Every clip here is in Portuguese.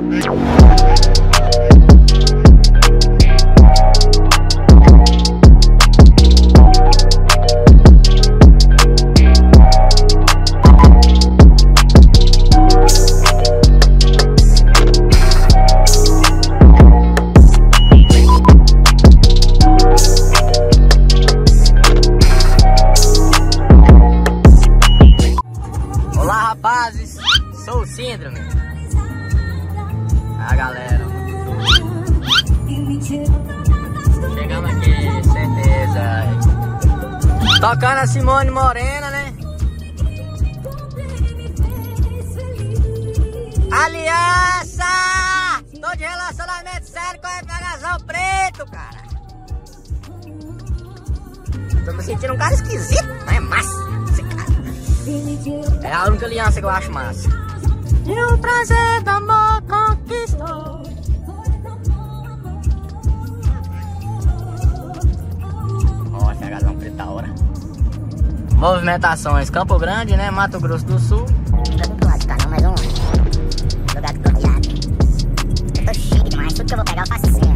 Rapazes, sou o Síndrome. A galera, chegamos aqui, certeza. Tocando a Simone Morena, né? Aliança! Tô de relacionamento sério com o FHzão preto, cara. Tô me sentindo um cara esquisito, mas é massa. É a única aliança que eu acho massa. E o prazer do amor conquistou. Ó, FHzão preto da hora. Movimentações Campo Grande, né? Mato Grosso do Sul. Nunca vim pro lado de cá não, mas um lugar que tô guiado. Eu tô chique demais, tudo que eu vou pegar eu faço assim.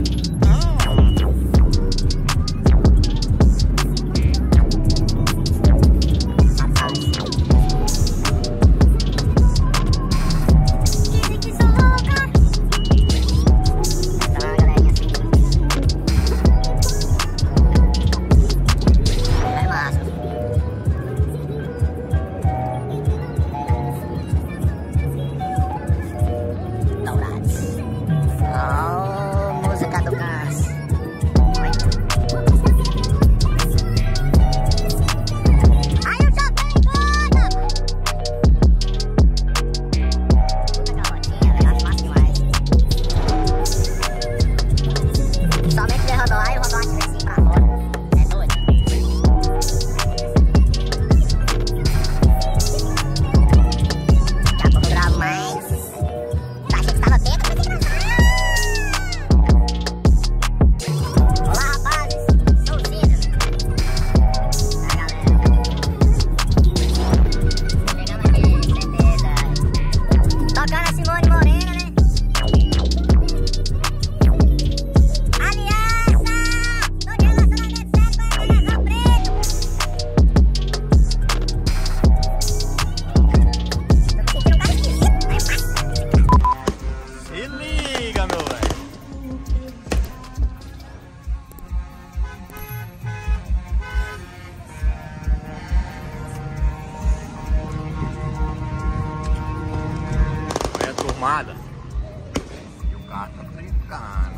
E o carro tá brincando.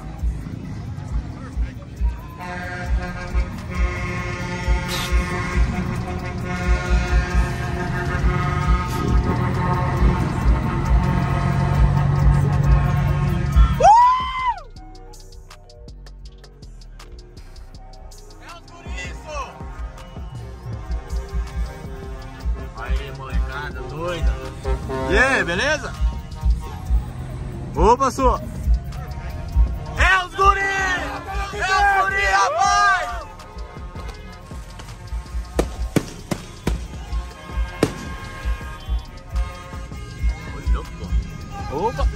É os guriço! Aí, molecada doida. E aí, beleza? Opa, sua! É os guri! É os guri, rapaz! Oi, louco! Opa!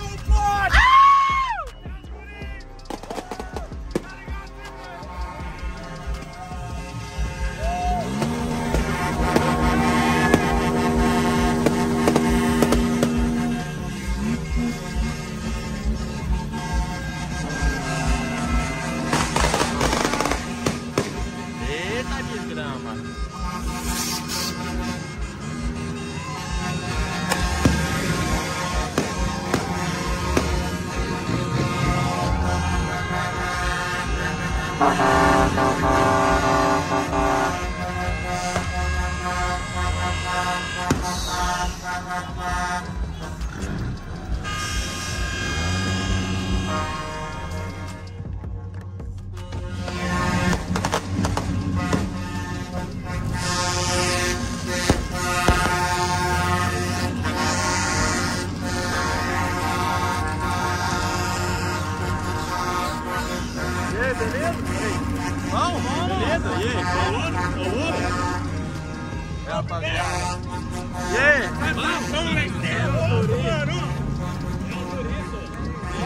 Beleza? Vamos, beleza? E aí? Coluna? É, rapaziada. E aí? Vamos,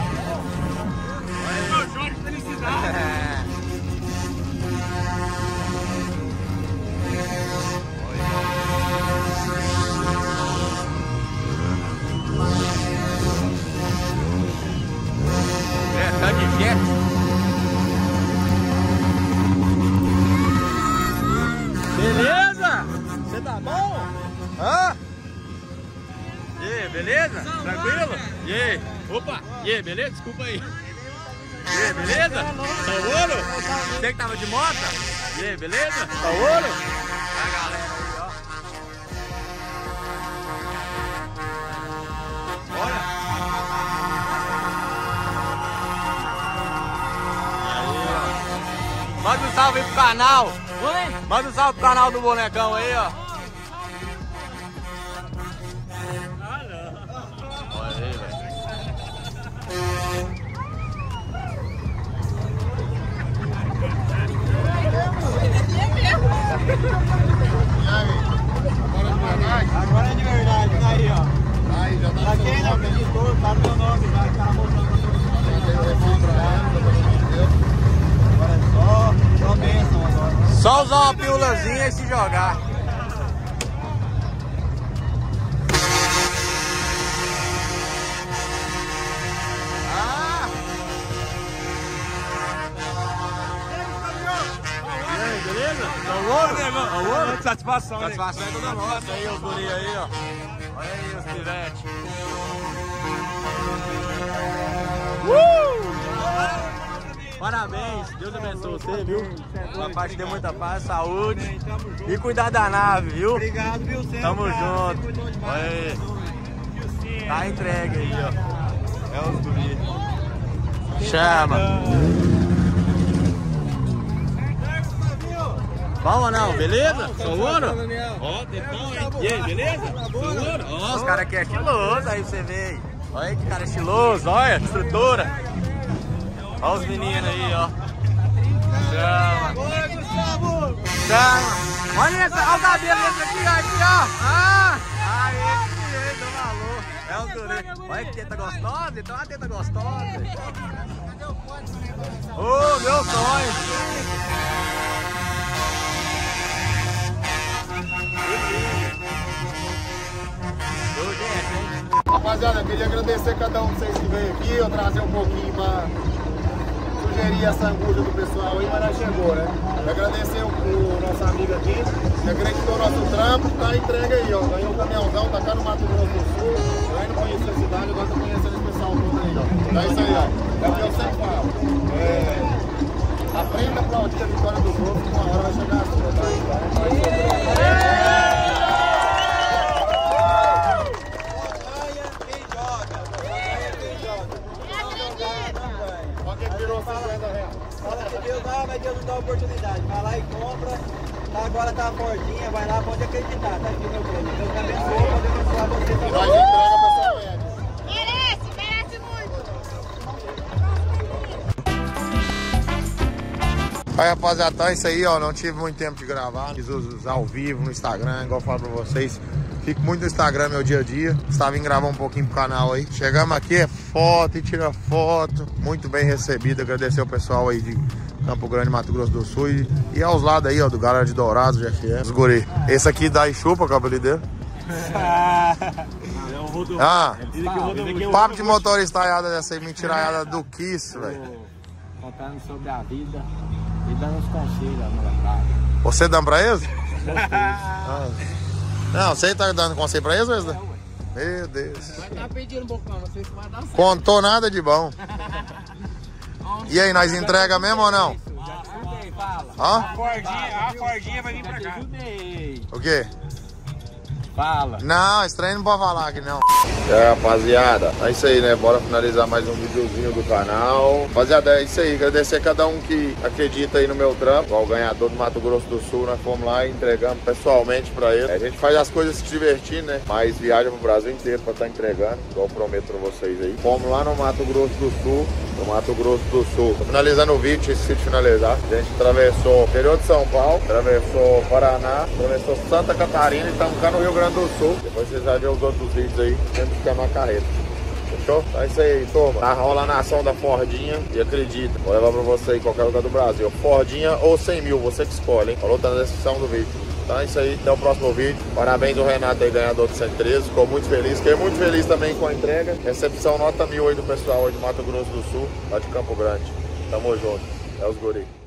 quieto. Beleza? Você tá bom? Hã? E aí, beleza? Tranquilo? E aí? Opa! E aí, beleza? Desculpa aí. E aí, beleza? Tá ouro? Você que tava de moto? E aí, beleza? Tá ouro? A galera aí, ó. Bora! Aí, ó. Manda um salve aí pro canal. Oi? Manda um salve pro canal do Bonecão aí, ó. Olha aí, velho. Agora é de verdade, tá aí, ó. Aí, já tá. Pra quem não acreditou, tá no meu nome, já que ela mostrou agora é só bênção agora. Só usar uma pílulazinha e se jogar. Ah! E aí, beleza? Tá ouro? Tá ouro? Satisfação, né? Satisfação é toda nossa. Aí, os guri aí, ó. Olha aí, os pivetes. Parabéns, Deus abençoe você, viu? Papai te dê muita paz, saúde e cuidar da nave, viu? Obrigado, viu? Tamo junto. Olha aí. Tá entregue aí, ó. É os guri. Chama. Vamos não, beleza? Sou ouro? Ó, tempão, hein? E aí, beleza? Sou ouro? Ó, os caras aqui é estiloso, aí você vê aí. Olha aí que cara estiloso, olha, estrutura. Olha os meninos aí, ó. Chama. Oi, Gustavo! Chama. Olha essa, olha o cabelo desse aqui, ó. Aqui, ó. Ah! Aí, esse do valor. É um guri. Olha que teta gostosa, então é uma teta gostosa. Ô, meu sonho. Rapaziada, eu queria agradecer cada um de vocês que veio aqui, eu trazer um pouquinho pra sugerir essa angústia do pessoal aí, mas já chegou, né? Eu agradecer o nosso amigo aqui, que acreditou no nosso trampo, tá entregue aí, ó. Ganhou um caminhãozão, tá cá no Mato Grosso do Sul, eu ainda não conheço a cidade, agora tô conhecendo esse pessoal todo aí, ó. É isso aí, ó. É o que eu sempre falo. Aprenda a aplaudir a vitória dos outros, que uma hora vai chegar a sua, tá? Mas Deus não dá oportunidade. Vai lá e compra. Tá, agora tá a portinha, vai lá, pode acreditar. Tá aqui meu prêmio. Deus te abençoe, pode abençoar você também. Nós entrega pessoalmente. Merece muito. Aí, rapaziada, então é isso aí, ó. Não tive muito tempo de gravar. Fiz os ao vivo no Instagram, igual eu falo pra vocês. Fico muito no Instagram, meu dia a dia. Estava em gravar um pouquinho pro canal aí. Chegamos aqui, é foto e tira foto. Muito bem recebido. Agradecer o pessoal aí de Campo Grande, Mato Grosso do Sul. E aos lados aí, ó, do galera de Dourados, GFM. Os guri. Esse aqui dá e chupa, o apelido dele. Ah, papo de motoristaiada dessa aí, mentiraiada do que isso, velho. Contando sobre a vida e dando os conselhos, molecada. Você dando pra eles? Ah. Não, você tá dando conselho pra eles, Wesley? Meu Deus. Vai estar pedindo um pouco, não sei se vai dar certo. Contou nada de bom. E aí, nós entrega mesmo ou não? Hã? A Fordinha vai vir pra cá. O quê? Fala. Não, esse trem não pode falar aqui não. É, rapaziada, é isso aí, né? Bora finalizar mais um videozinho do canal. Rapaziada, é isso aí. Agradecer a cada um que acredita aí no meu trampo. Igual o ganhador do Mato Grosso do Sul, nós fomos lá e entregamos pessoalmente pra ele. A gente faz as coisas se divertindo, né? Mas viaja pro Brasil inteiro pra estar entregando, igual eu prometo pra vocês aí. Fomos lá no Mato Grosso do Sul. No Mato Grosso do Sul. Tô finalizando o vídeo, esqueci de finalizar. A gente atravessou o interior de São Paulo, atravessou Paraná, atravessou Santa Catarina e estamos cá no Rio Grande do Sul. Depois vocês vão ver os outros vídeos aí, tendo que ter uma carreta. Fechou? Então é isso aí, turma. Tá rolando a ação da Fordinha e acredita, vou levar pra você em qualquer lugar do Brasil. Fordinha ou 100 mil, você que escolhe, hein? Falou, tá na descrição do vídeo. Então é isso aí, até o próximo vídeo. Parabéns ao Renato aí, ganhador do 113. Ficou muito feliz, fiquei muito feliz também com a entrega. Recepção nota 1000 aí do pessoal aí de Mato Grosso do Sul, lá de Campo Grande. Tamo junto, é os guri.